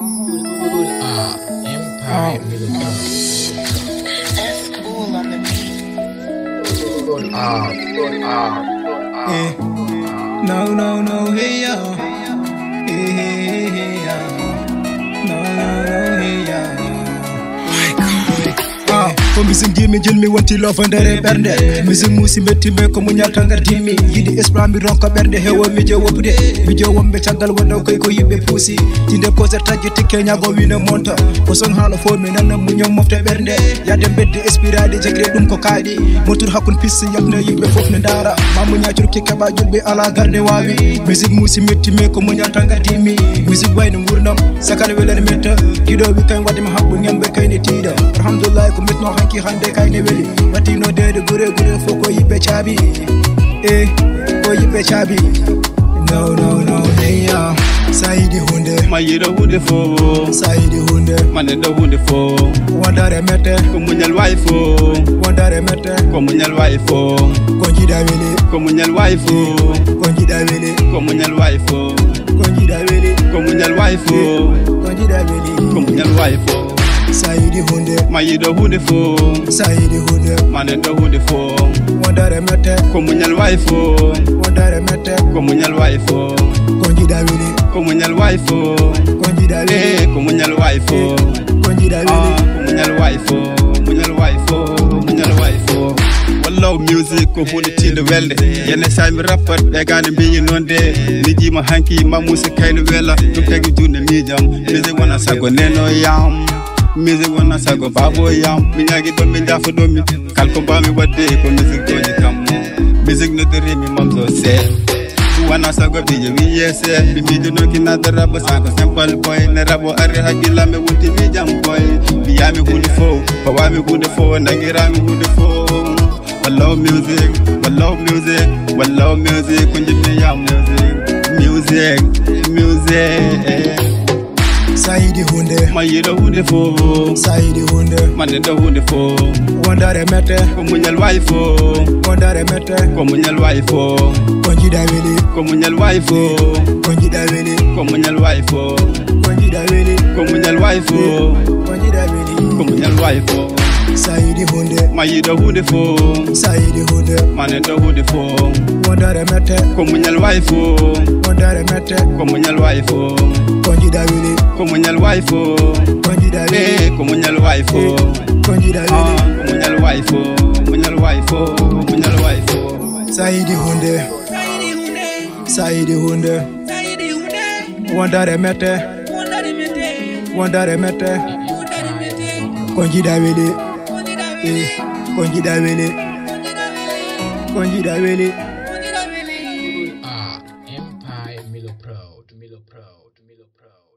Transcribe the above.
Empire That's cool on the beat. No, hey yo. Hey, no, hey yo. Ko music jimi jilmi wonti lofo ndere bernde music musi metti me ko munyata ngar dimmi yidi esprit mi ronko bernde hewo mi jo wopude mi jo wombe tagal wondo koy ko yibbe pusi tinde concert taji tikke nyago wina monta ko son haala fo mi nanna mu nyom mofte bernde yadde bedde espirade jagre dum ko kaadi motur hakun pisse yabna yibbe fof ne dara mamu nyaacur kikke ba julbe ala garde wawi music musi metti me ko munyata ngar dimmi music wayno ngurnam sakane welen metta gido bi kay wadde ma habbu ngembe kay ne tiida alhamdulillah ko metno hanki hande kay ne weli watino dede gure fo ko yibbe chaabi ko yibbe chaabi no hey ya Saidi hunde Mayiro hunde fo Saidi hunde Manendo hunde fo Wandare mete Komunyal waifo Wandare mete Komunyal waifo Konjida wele Komunyal waifo Konjida wele Komunyal waifo Konjida wele Komunyal waifo Konjida wele Komunyal waifo Saidi hunde Mayiro hunde fo Saidi hunde Manendo hunde fo Wandare mete Komunyal waifo Wandare mete Komunyal waifo Konjida wele Komunyal waifo Konjida wele Komunyal waifo Konjida wele Komunyal waifo Munyal waifo Munyal waifo Wallow music ko hunde tinde welde yene say mi rappat be gane biyi nonde mi jima hanki mamusa kayno wela dum tagi junde mi jam music wona sago neno yam music wona sago babo yam mi nyagi do mi jafo do mi kalko bami wadde ko music doji kam music no dere mi mamzo se wana sago biye wi yese bi mi no kina dara ba sanko simple boy ne rabo are hakila me wonti mi jam boy bi yami hunde fo pa wami hunde fo nangirami hunde fo Wallow music, wallow music, wallow music, kunjime ya music. Saidi hunde Mayiro hunde fo Saidi hunde Manendo hunde fo Wandare mete Komunyal waifo Wandare mete Komunyal waifo Konjida wele Komunyal waifo Konjida wele Komunyal waifo Konjida wele Komunyal waifo Konjida wele Komunyal waifo Saidi hunde Mayiro hunde fo Saidi hunde Manendo hunde fo Wandare mete Komunyal waifo Wandare mete Komunyal waifo Konjida wele Komunyal waifo Konjida wele Komunyal waifo Konjida wele Komunyal waifo Munyal waifo Munyal waifo Saidi hunde Saidi hunde Wandare mete Wandare mete Konjida wele Konjida wele Konjida wele Empire Milo Proud